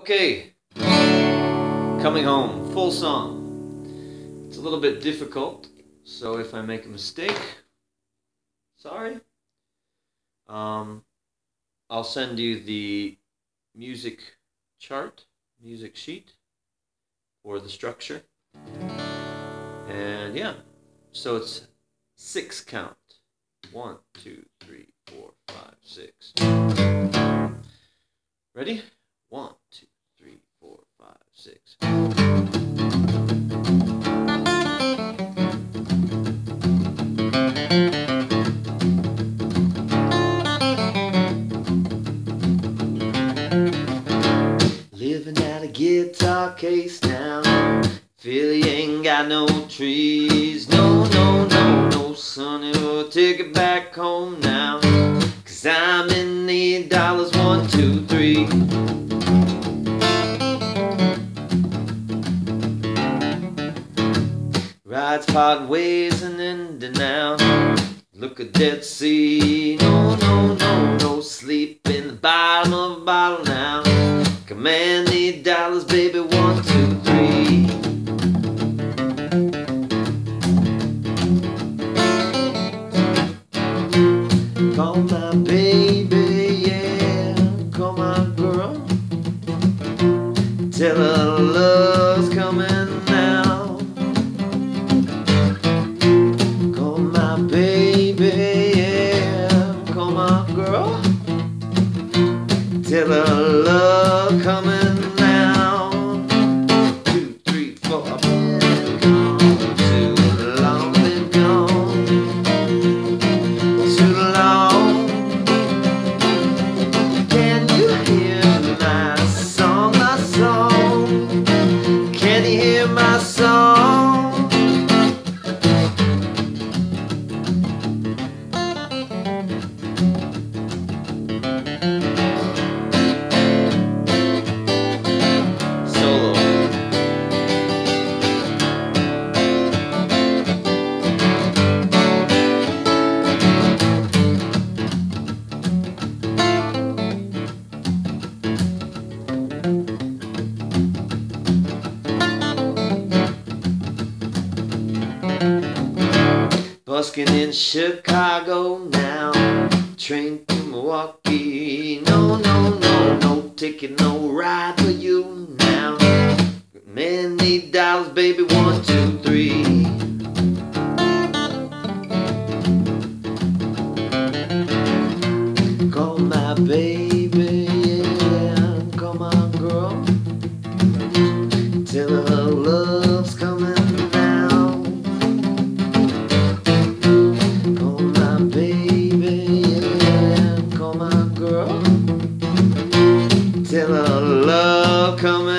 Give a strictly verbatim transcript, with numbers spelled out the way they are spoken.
Okay, Coming Home, full song. It's a little bit difficult, so if I make a mistake, sorry. Um, I'll send you the music chart, music sheet for the structure. And yeah, so it's six count. One, two, three, four, five, six. Ready? One, two, three, four, five, six. Living at a guitar case now. Feel you ain't got no trees. No, no, no, no, sonny, we'll take it back home now. Cause I'm in need dollars, one, two, three. Rides part ways and ending now. Look at Dead Sea. No, no, no, no, sleep in the bottom of a bottle now. Command need dollars, baby, one, two, three. Call my baby, yeah, call my girl. Tell her love's coming now. Call my baby, yeah, call my girl. Tell her love coming now. Two, three, four, I've been gone too long, been gone too long. Can you hear my song, my song? Can you hear my song? Busking in Chicago now, train to Milwaukee. No, no, no, no ticket, no ride for you now. Men need dollars, baby, one, two, three. Call my baby, yeah, call my girl. Tell her love's coming. Tell her love coming.